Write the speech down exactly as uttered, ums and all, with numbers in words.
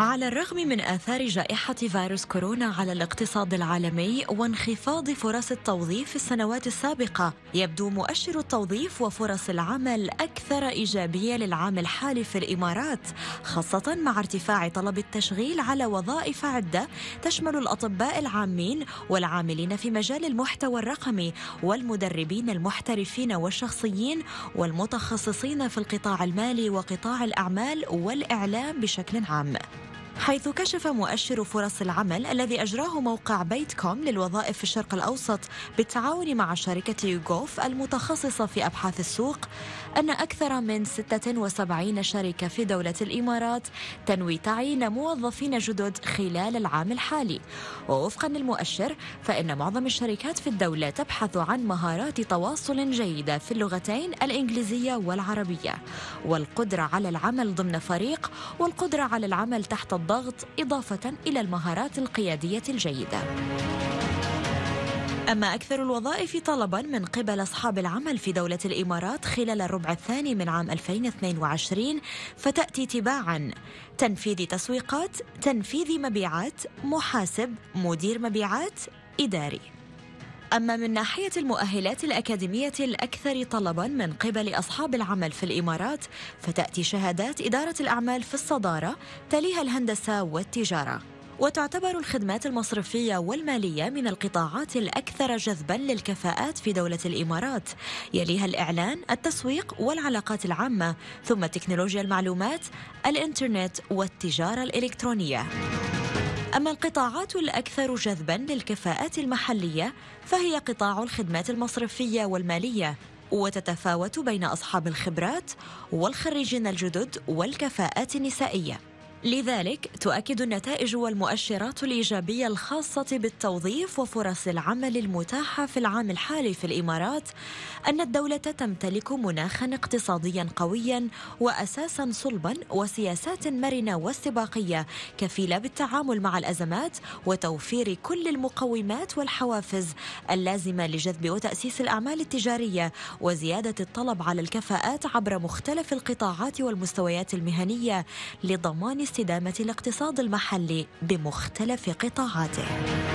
على الرغم من آثار جائحة فيروس كورونا على الاقتصاد العالمي وانخفاض فرص التوظيف في السنوات السابقة، يبدو مؤشر التوظيف وفرص العمل أكثر إيجابية للعام الحالي في الإمارات، خاصة مع ارتفاع طلب التشغيل على وظائف عدة تشمل الأطباء العامين والعاملين في مجال المحتوى الرقمي والمدربين المحترفين والشخصيين والمتخصصين في القطاع المالي وقطاع الأعمال والإعلام بشكل عام. حيث كشف مؤشر فرص العمل الذي أجراه موقع بيت كوم للوظائف في الشرق الأوسط بالتعاون مع شركة يوغوف المتخصصة في أبحاث السوق أن أكثر من ستة وسبعين شركة في دولة الإمارات تنوي تعيين موظفين جدد خلال العام الحالي. ووفقا للمؤشر فإن معظم الشركات في الدولة تبحث عن مهارات تواصل جيدة في اللغتين الإنجليزية والعربية، والقدرة على العمل ضمن فريق، والقدرة على العمل تحت الضغط، إضافة إلى المهارات القيادية الجيدة. أما أكثر الوظائف طلباً من قبل أصحاب العمل في دولة الإمارات خلال الربع الثاني من عام ألفين واثنين وعشرين فتأتي تباعاً: تنفيذ تسويقات، تنفيذ مبيعات، محاسب، مدير مبيعات، إداري. أما من ناحية المؤهلات الأكاديمية الأكثر طلباً من قبل أصحاب العمل في الإمارات فتأتي شهادات إدارة الأعمال في الصدارة، تليها الهندسة والتجارة. وتعتبر الخدمات المصرفية والمالية من القطاعات الأكثر جذباً للكفاءات في دولة الإمارات، يليها الإعلان، التسويق والعلاقات العامة، ثم تكنولوجيا المعلومات، الإنترنت والتجارة الإلكترونية. أما القطاعات الأكثر جذباً للكفاءات المحلية فهي قطاع الخدمات المصرفية والمالية، وتتفاوت بين أصحاب الخبرات والخريجين الجدد والكفاءات النسائية. لذلك تؤكد النتائج والمؤشرات الإيجابية الخاصة بالتوظيف وفرص العمل المتاحة في العام الحالي في الإمارات أن الدولة تمتلك مناخاً اقتصادياً قوياً وأساساً صلباً وسياسات مرنة واستباقية كفيلة بالتعامل مع الأزمات وتوفير كل المقومات والحوافز اللازمة لجذب وتأسيس الأعمال التجارية وزيادة الطلب على الكفاءات عبر مختلف القطاعات والمستويات المهنية لضمان استدامة الاقتصاد المحلي بمختلف قطاعاته.